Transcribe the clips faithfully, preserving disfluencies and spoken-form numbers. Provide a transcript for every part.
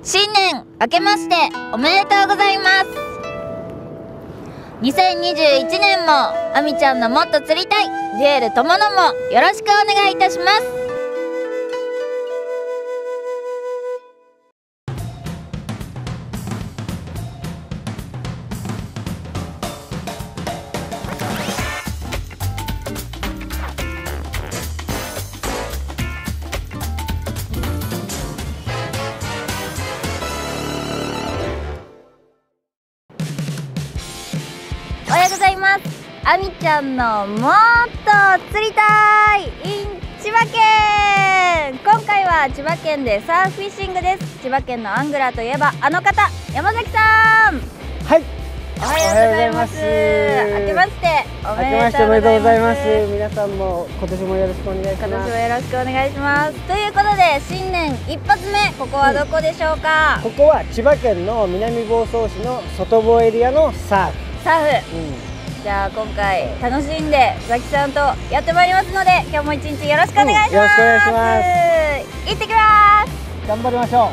新年明けましておめでとうございます。にせんにじゅういちねんもあみちゃんのもっと釣りたいジュエルとものもよろしくお願いいたします。おはようございます。あみちゃんのもっと釣りたい in 千葉県。今回は千葉県でサーフィッシングです。千葉県のアングラーといえばあの方、山崎さん。 はい、 おはようございます。明けましておめでとうございます。 皆さんも今年もよろしくお願いします。 今年もよろしくお願いします。ということで新年一発目、ここはどこでしょうか？ ここは千葉県の南房総市の外房エリアのサーフ。 サーフ、うん、じゃあ今回楽しんでザキさんとやってまいりますので、今日も一日よろしくお願いします。うん、よろしくお願いします。行ってきます。 頑張りましょ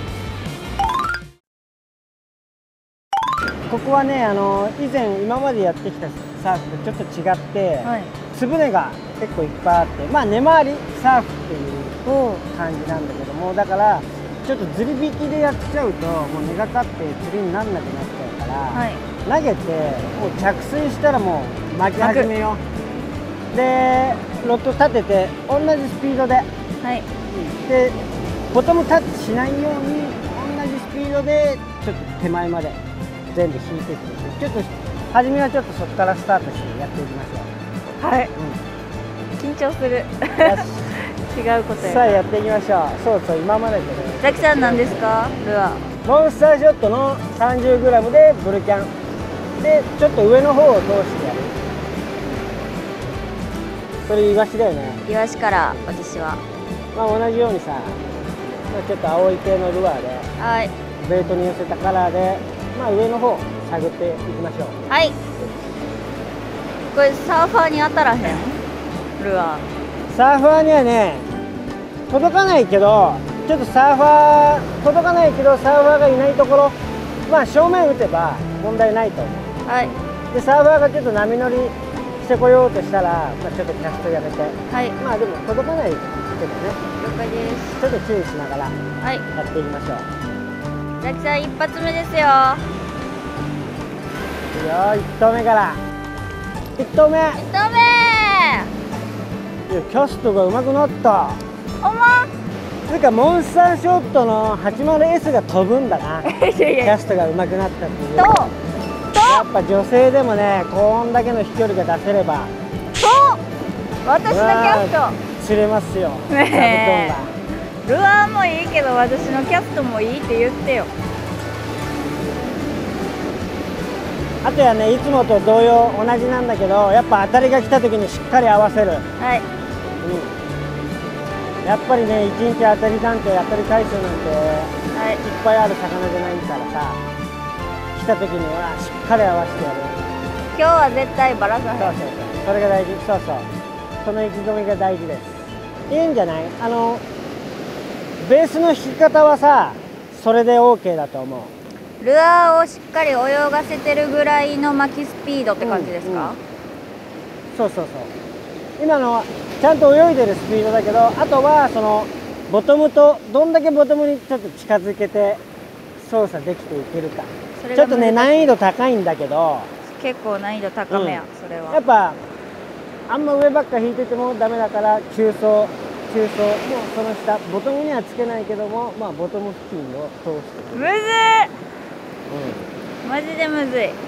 う。ここはね、あの以前今までやってきたサーフとちょっと違って、はい、粒根が結構いっぱいあって、まあ根回りサーフっていう感じなんだけども、だからちょっとずり引きでやっちゃうともう根がかって釣りにならなくなっちゃうから、はい、投げてもう着水したらもう巻き始めよう。でロッド立てて同じスピードで、はい、でボトムタッチしないように同じスピードでちょっと手前まで全部引いていって、ちょっと初めはちょっとそこからスタートしてやっていきましょう。はい、 うん、緊張する。違うことや。 さあやっていきましょう。そうそう、今まででね。 ザキさんなんですか？ルアーモンスターショットの さんじゅうグラム でブルキャンでちょっと上の方を通してやる。それイワシだよね。 イワシから私はまあ同じようにさ、まあ、ちょっと青い系のルアーで、はい、ベイトに寄せたカラーで、まあ、上の方探っていきましょう。 はい。これサーファーに当たらへんルアー。 サーファーにはね届かないけど、ちょっとサーファー届かないけどサーファーがいないところ、まあ正面打てば問題ないと思う。はい。でサーファーがちょっと波乗りしてこようとしたら、まあ、ちょっとキャストやめて、はい、まあでも届かないけどね。 了解です。 ちょっと注意しながらやっていきましょう。 はい、ザキさん一発目ですよ。 いいよ、いっ投目から。いっ投目。いっ投目。 いや、キャストが上手くなった。 ほんま？ つうかモンスターショットの はちじゅうエス が飛ぶんだな。いやいや、キャストが上手くなったっていう。とやっぱ女性でもね、こんだけの飛距離が出せれば、 そう私のキャスト釣れますよ。ねえ、ルアーもいいけど私のキャストもいいって言ってよ。 あとはね、いつもと同様同じなんだけど、やっぱ当たりが来た時にしっかり合わせる。はい、うん、やっぱりね、いちにち当たりなんて当たり回数なんて、はい、いっぱいある魚じゃないからさ、来た時にはしっかり合わせてやる。 今日は絶対バラさへん。そうそうそう、 それが大事。そうそう、その意気込みが大事です。いいんじゃない？あのベースの引き方はさ、それで オーケー だと思う。 ルアーをしっかり泳がせてるぐらいの巻きスピードって感じですか？うんうん、 そうそうそう。今のはちゃんと泳いでるスピードだけど、あとはそのボトムとどんだけボトムにちょっと近づけて操作できていけるか。ちょっとね、難易度高いんだけど、 結構難易度高めや、うん、それは。 やっぱあんま上ばっか引いててもダメだから、中層中層もうその下ボトムにはつけないけども、まあボトム付近を通してくる。 むずい、うん、マジでむずい。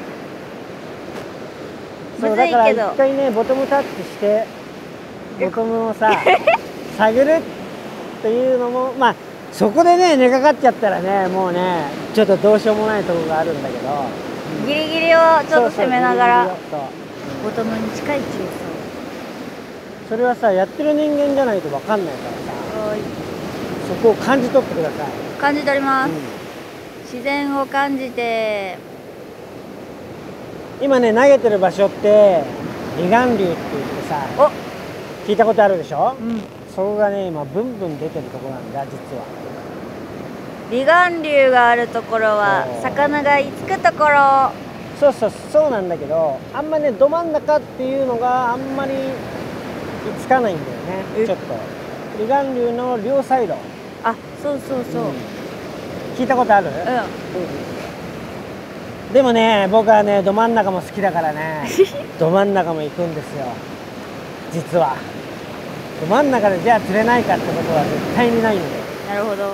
そうだから一回ね、ボトムタッチしてボトムをさ探るっていうのも、まあそこでね、寝かかっちゃったらね、もうねちょっとどうしようもないところがあるんだけど、 うん、ギリギリをちょっと攻めながらボトムに近い中層。 それはさ、やってる人間じゃないと分かんないからさ、そこを感じ取ってください。 感じ取ります、うん、自然を感じて。 今ね、投げてる場所って離岸流って言ってさ、聞いたことあるでしょ、うん、そこがね今ブンブン出てるところなんだ実は。 離岸流があるところは魚が居つくところ。 そうそうそうなんだけど、あんまねど真ん中っていうのがあんまり居つかないんだよね。ちょっと離岸流の両サイド。 あ、そうそうそう、うん、 聞いたことある？うん、うん、でもね僕はねど真ん中も好きだからねど真ん中も行くんですよ実は。ど真ん中でじゃあ釣れないかってことは絶対にないんだよ。 なるほど、うん、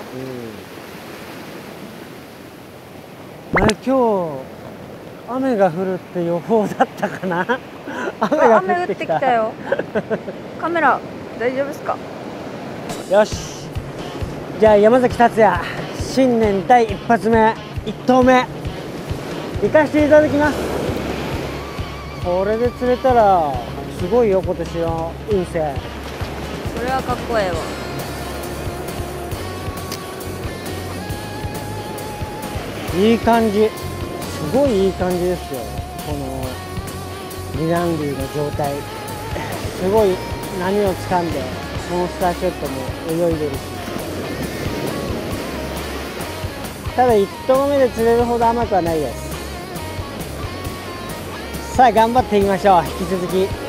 あれ今日雨が降るって予報だったかな雨が降ってきた。雨降ってきたよカメラ大丈夫ですか？ よし、じゃあ山崎達也新年第一発目一投目行かせていただきます。これで釣れたらすごいよ今年の運勢。 それはかっこええわ。 いい感じ、すごいいい感じですよ。この離岸流の状態すごい波を掴んでモンスターショットも泳いでるし、ただいち投目で釣れるほど甘くはないです。さあ頑張っていきましょう。引き続き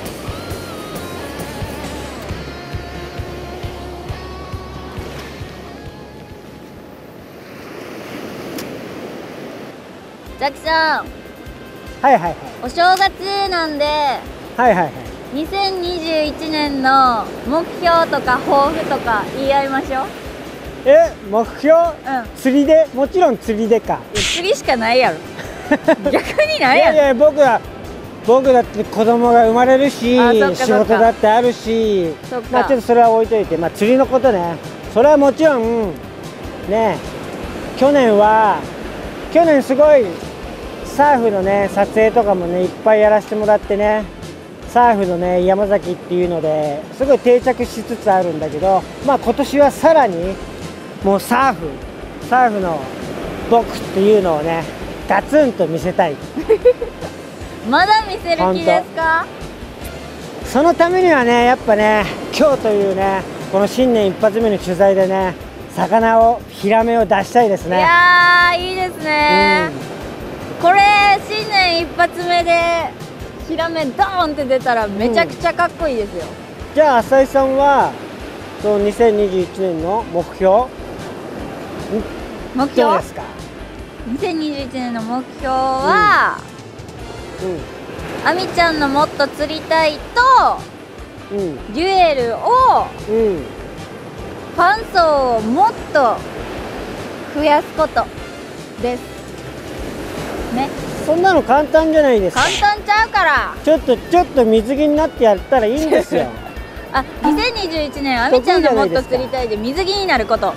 ザキさん、 はいはいはい、 お正月なんで、 はいはいはい、 にせんにじゅういちねんの目標とか抱負とか言い合いましょう。 え、目標、うん、釣りで、もちろん釣りでか。 釣りしかないやろ逆にないやろ。 いやいや僕は僕だって子供が生まれるし仕事だってあるし、まあちょっとそれは置いといて、まあ釣りのことね、それはもちろんね。去年は去年すごいサーフのね撮影とかもねいっぱいやらせてもらってね、サーフのね山崎っていうのですごい定着しつつあるんだけど、まあ今年はさらにもうサーフサーフの僕っていうのをねガツンと見せたいまだ見せる気ですか？ そのためにはねやっぱね今日というねこの新年一発目の取材でね魚をヒラメを出したいですね。 いやーいいですね、うん、これ新年一発目でヒラメドーンって出たらめちゃくちゃかっこいいですよ、 うん、じゃあ浅井さんはそのにせんにじゅういちねんの目標目標どうですか？ にせんにじゅういちねんの目標は、うんうん、あみちゃんのもっと釣りたいと、うん、デュエルを、うん、ファン層をもっと増やすことですね。 そんなの簡単じゃないですか。 簡単ちゃうから。 ちょっとちょっと水着になってやったらいいんですよあ、にせんにじゅういちねんあみちゃんのもっと釣りたいで水着になること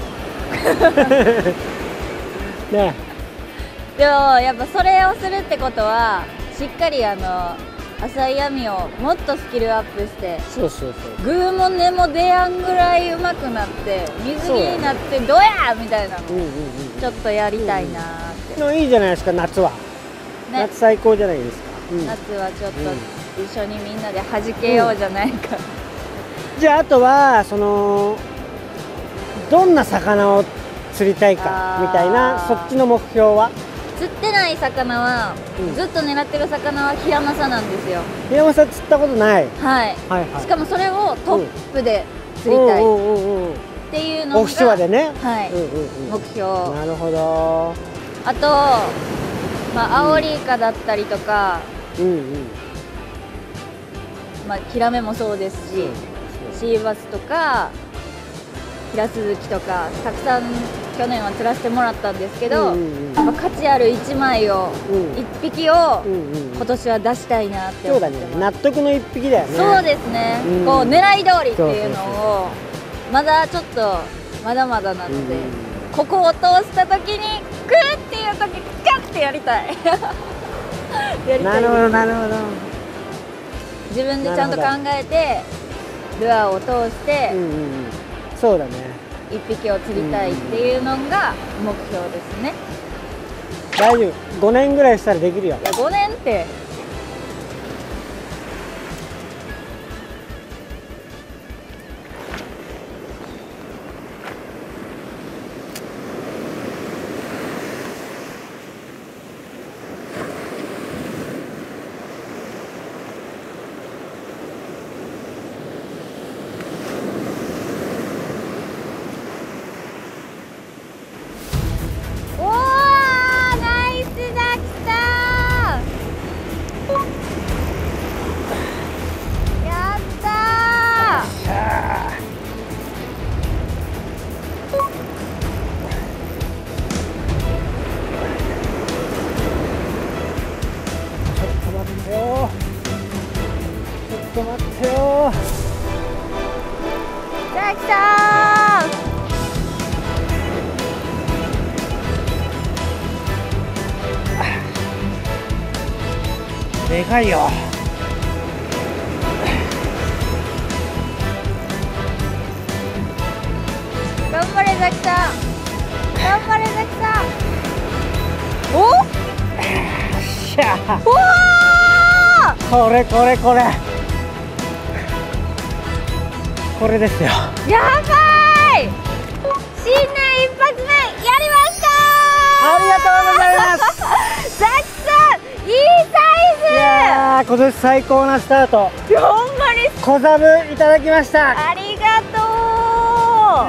ね。 でもやっぱそれをするってことはしっかりあの浅い網をもっとスキルアップして、 そうそうそう、 グーも根も出やんぐらい上手くなって水着になってどうやみたいなのちょっとやりたいなーって、 うんうん、いいじゃないですか夏は、ね、夏最高じゃないですか、 うん、夏はちょっと一緒にみんなで弾けようじゃないか、 うん、じゃああとはそのどんな魚を釣りたいかみたいなそっちの目標は？ 釣ってない魚は、うん、ずっと狙ってる魚はヒラマサなんですよ。 ヒラマサ釣ったことない、 はい、はいはい、しかもそれをトップで釣りたいっていうのがオフショアでね、 はい、うんうんうん、目標。 なるほど。 あと、まあ、アオリイカだったりとか、うんうん、まあ、ヒラメもそうですし、シーバスとかヒラスズキとかたくさん去年は釣らせてもらったんですけど、うんうん、やっぱ価値あるいちまいを、うん、いっぴきを今年は出したいなって思ってます。そうだね、 納得のいっぴきだよね。 そうですね、うん、こう狙い通りっていうのをまだちょっとまだまだなので、うん、ここを通した時にクーっていう時ガッてやりたいやりたい。 なるほどなるほど。 自分でちゃんと考えてルアーを通して、うんうんうん、 そうだね、 いっぴきを釣りたいっていうのが目標ですね。 大丈夫、ごねんぐらいしたらできるよ。 いやごねんってでかいよ。 頑張れザキさん、頑張れザキさん。おしゃおこれこれこれこれですよ。 やばい、新年一発目やりましたー。 ありがとうございますザキさん、いいサイズ。 いやー、今年最高なスタート。 ほんまに小ザブいただきました。 ありがとう。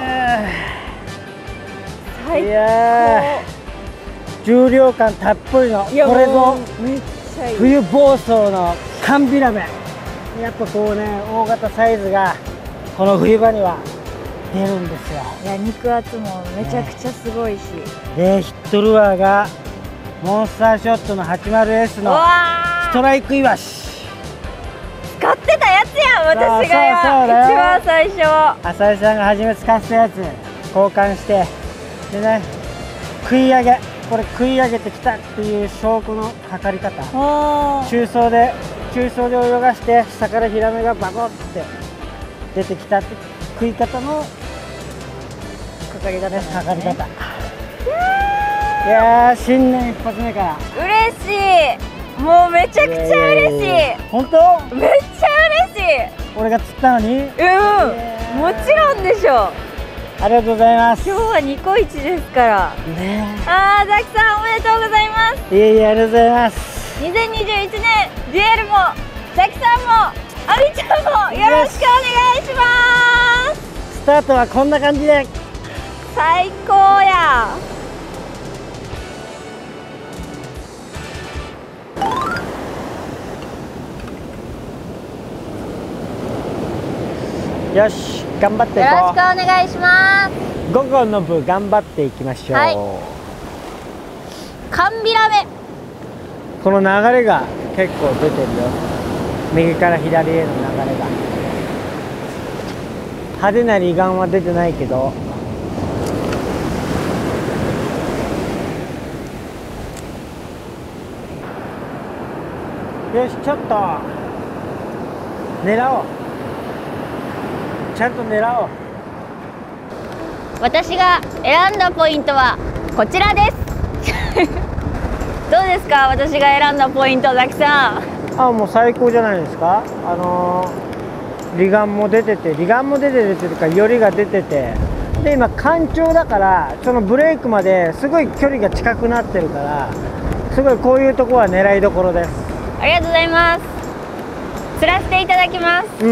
最いやー、重量感たっぷりのこれぞめっちゃいい。 冬房総の寒ビラメ。やっぱこうね、大型サイズがこの冬場には出るんですよ。 いや、肉厚もめちゃくちゃすごいし、 でヒットルアーがモンスターショットの はちじゅうエスうのわストライクイワシ。 使ってたやつやん、私がそうそうだよ一番最初。 浅井さんが初め使ってたやつ交換して、でね、食い上げ、これ食い上げてきたっていう証拠の測り方。 おー、 中層で中層で泳がして下からヒラメがバコって出てきたって食い方のかかり方ね、 なんですね。 測り方。いやー、新年一発目から嬉しい、もうめちゃくちゃ嬉しい。 本当？ めっちゃ嬉しい。 俺が釣ったのに。 うん、もちろんでしょ。 ありがとうございます。 今日はニコイチですからねあー、ザキさんおめでとうございます。 え、いえいえ、ありがとうございます。 にせんにじゅういちねんデュエルもザキさんもあみちゃんもよろしくお願いします。 スタートはこんな感じで。 最高や。 よし、頑張っていよろしくおこ願いします。 う。午後の部頑張っていきましょう。 はい、寒ビラメ。 この流れが結構出てるよ。右から左への流れが。派手な離岸は出てないけど、よし、ちょっと狙おう。ちゃんと狙おう。 私が選んだポイントはこちらですどうですか、私が選んだポイント、ザキさん。 あ、もう最高じゃないですか。あのー、離岸も出てて、離岸も出ててというか、よりが出てて、で今干潮だから、そのブレイクまですごい距離が近くなってるから、すごいこういうとこは狙いどころです。 ありがとうございます。釣らせていただきます。 うん、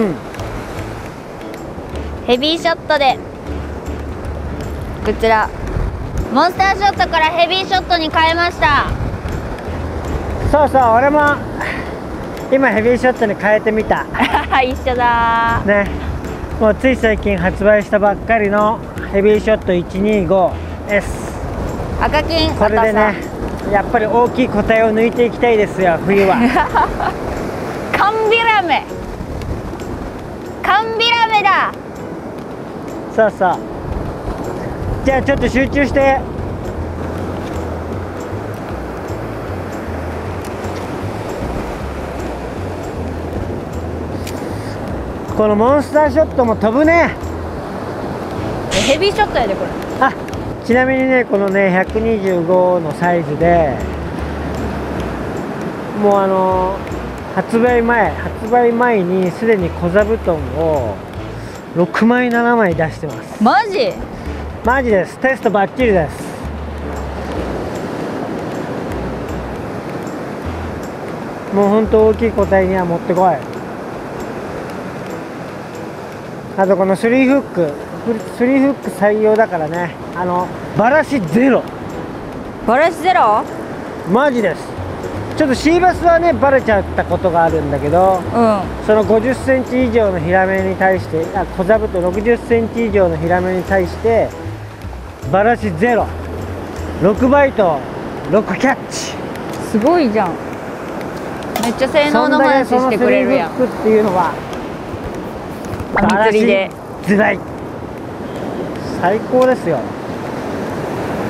ヘビーショットでこちらモンスターショットからヘビーショットに変えました。 そうそう、俺も今ヘビーショットに変えてみた一緒だね。もうつい最近発売したばっかりのヘビーショット いちにごエス、 赤金。 これでね、やっぱり大きい個体を抜いていきたいですよ、冬はカンビラメ、カンビラメだ。 そうそう、じゃあちょっと集中して。このモンスターショットも飛ぶね。 ヘビーショットやでこれ。 あ、ちなみにね、このねひゃくにじゅうごのサイズでもうあの発売前発売前にすでに小座布団をろくまいななまい出してます。 マジ？ マジです。テストバッチリです。もうほんと大きい個体には持ってこい。あとこのスリーフックスリーフック採用だからね、あのバラシゼロ。 バラシゼロ？ マジです。ちょっとシーバスはねバレちゃったことがあるんだけど、 うん、 そのごじゅっセンチ以上のヒラメに対して、あ、小座布団ろくじゅっセンチ以上のヒラメに対してバラシゼロ、ろくバイトろくキャッチ。 すごいじゃん。めっちゃ性能の話してくれるやん。 そんだけそのスリーフックっていうのは網釣りでずらい最高ですよ。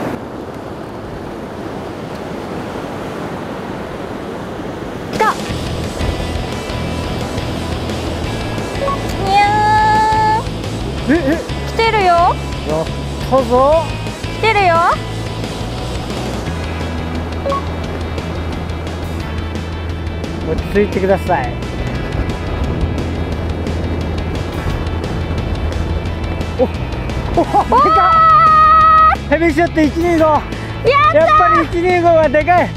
来た。 おっとぞ来てるよ。 落ち着いてください。おおおでかっヘビーショットいちにーご。 やったやっぱりいちにーごはでかい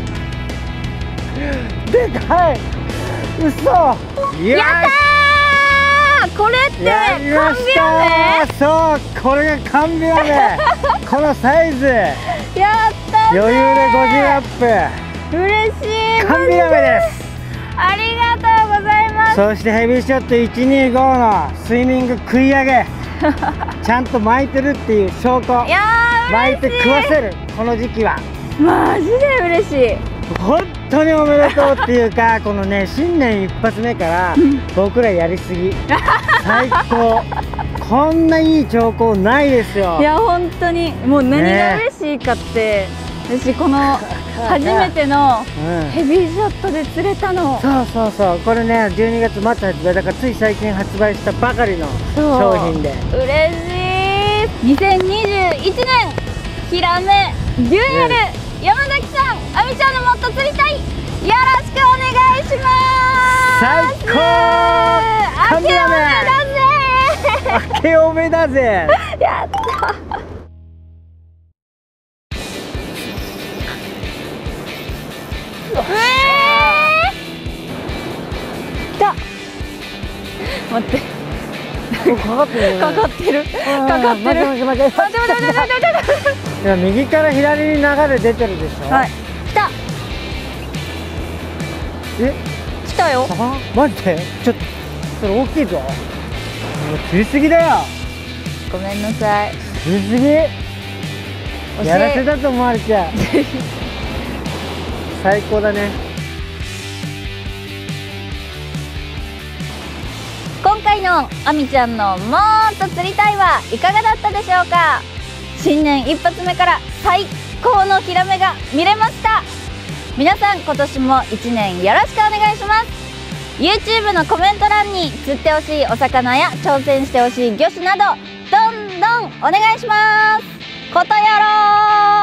でかい。嘘。 やったー。これってやりまし缶ビラた。そうこれが缶ビラメこのサイズメやったね。 余裕でごじゅうアップ。 嬉しい。 缶ビラメです。 ありがとうございます。 そしてヘビーショットいちにーごのスイミング食い上げちゃんと巻いてるっていう証拠。 いやー巻いて嬉しい。 食わせるこの時期はマジで嬉しい。 本当におめでとうっていうかこのね新年一発目から僕らやりすぎ最高。こんないい兆候ないですよ。 いや本当にもう何が嬉しいかって、私この初めてのうん、 ヘビーショットで釣れたの。 そうそうそうこれねじゅうにがつ末発売だからつい最近発売したばかりのそう商品で嬉しい。にせんにじゅういちねんヒラメデュエル、山崎さん、あみちゃんのもっと釣りたい、よろしくお願いします。 最高明けおめだぜ明けおめだぜやったうえー、来た。待ってかかってるよね。 かかってるかかってる。 待って待って待って待って待って待って待って待って。 いや右から左に流れ出てるでしょ。 はい、来た。 え来たよ。 あマジでちょっとそれ大きいぞ。もう釣りすぎだよ。 ごめんなさい。 釣りすぎやらせだと思われちゃう最高だね。 今回のあみちゃんのもっと釣りたいはいかがだったでしょうか。新年一発目から最高のヒラメが見れました。皆さん今年もいちねんよろしくお願いします。 YouTube のコメント欄に釣ってほしいお魚や挑戦してほしい魚種などどんどんお願いします。ことよろー。